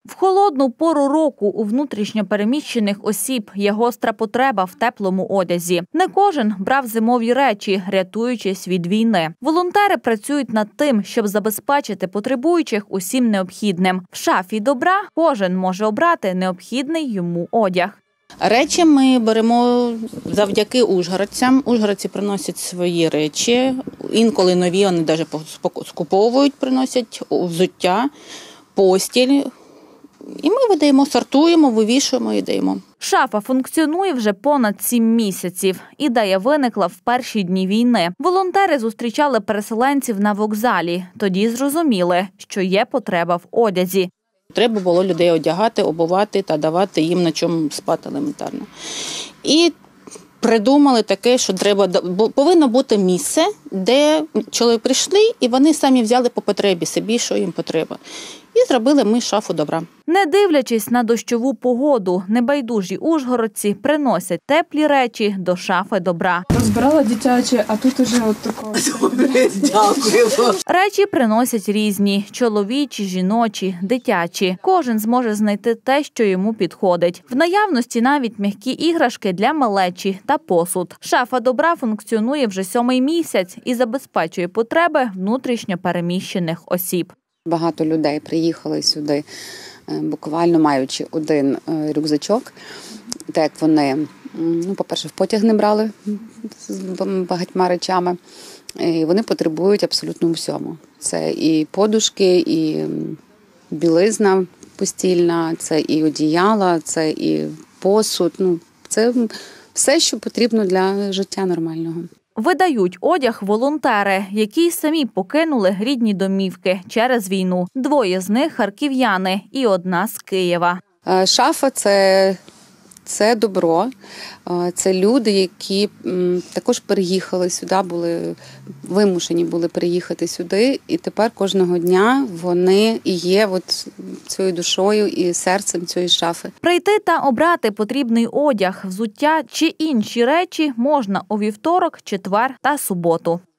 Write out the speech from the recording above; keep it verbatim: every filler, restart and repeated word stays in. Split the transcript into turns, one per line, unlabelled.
В холодну пору року у внутрішньо переміщених осіб є гостра потреба в теплому одязі. Не кожен брав зимові речі, рятуючись від війни. Волонтери працюють над тим, щоб забезпечити потребуючих усім необхідним. В шафі добра кожен може обрати необхідний йому одяг.
Речі ми беремо завдяки ужгородцям. Ужгородці приносять свої речі, інколи нові, вони навіть скуповують, приносять взуття, постіль. І ми видаємо, сортуємо, вивішуємо і даємо.
Шафа функціонує вже понад сім місяців. Ідея виникла в перші дні війни. Волонтери зустрічали переселенців на вокзалі. Тоді зрозуміли, що є потреба в одязі.
Треба було людей одягати, обувати та давати їм на чому спати елементарно. І придумали таке, що треба, повинно бути місце, де чоловіки прийшли і вони самі взяли по потребі собі, що їм потреба. І зробили ми шафу добра.
Не дивлячись на дощову погоду, небайдужі ужгородці приносять теплі речі до шафи добра.
Розбирала дитяче, а тут уже от такого.
Дякую.
Речі приносять різні – чоловічі, жіночі, дитячі. Кожен зможе знайти те, що йому підходить. В наявності навіть м'які іграшки для малечі та посуд. Шафа добра функціонує вже сьомий місяць і забезпечує потреби внутрішньо переміщених осіб.
Багато людей приїхали сюди, буквально маючи один рюкзачок, так як вони, ну, по-перше, в потяг не брали з багатьма речами, і вони потребують абсолютно всьому. Це і подушки, і білизна постільна, це і одіяла, це і посуд, ну, це все, що потрібно для життя нормального.
Видають одяг волонтери, які самі покинули рідні домівки через війну. Двоє з них – харків'яни і одна з Києва.
Шафа – це, це добро. Це люди, які також переїхали сюди, були вимушені були переїхати сюди. І тепер кожного дня вони і є от цією душою і серцем цієї шафи.
Прийти та обрати потрібний одяг, взуття чи інші речі можна у вівторок, четвер та суботу.